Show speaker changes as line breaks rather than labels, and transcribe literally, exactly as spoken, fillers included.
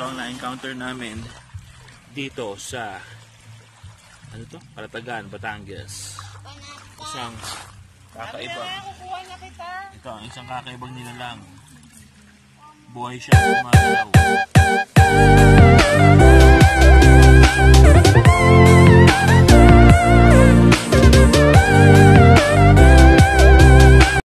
ang na-encounter namin dito sa ano to? Paratagan, Batangas. Isang kakaiba. Ito ang isang kakaibang nilalang. Buhay siya, gumagalaw.